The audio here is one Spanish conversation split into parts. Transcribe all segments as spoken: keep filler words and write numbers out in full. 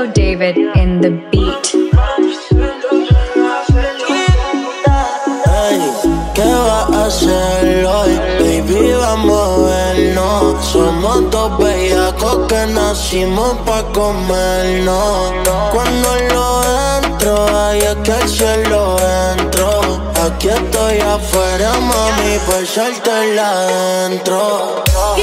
David in the beat. Hey, ¿qué vas a hacer hoy? Baby, vamos a vernos. Somos dos bellacos que nacimos pa' comernos. Cuando lo entro, ahí es que el cielo entró. Aquí estoy afuera, mami, por soltarla adentro.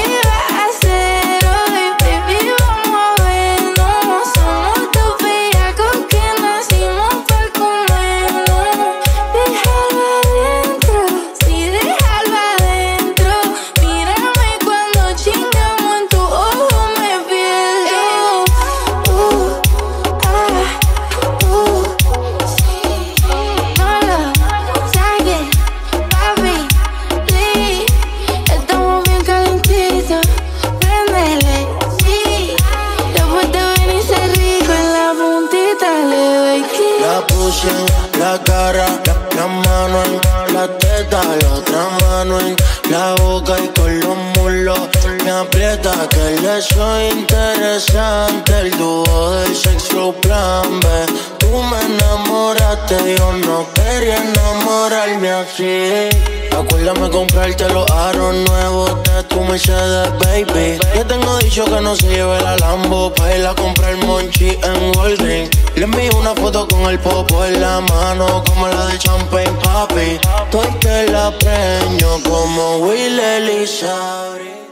La cara, la, la mano en la teta, la otra mano en la boca y con los muslos me aprieta que le soy interesante. El dúo del Sex Flow Plan B. Tú me enamoraste, yo no quería enamorarme así. Acuérdame comprarte los aros nuevos de tu Mercedes, baby. Ya tengo dicho que no se lleve la Lambo pa' ir a comprar monchi en Walgreens. Le envío una foto con el popo en la mano como la de Champagne Papi. Estoy que la preño como Will Elizabeth.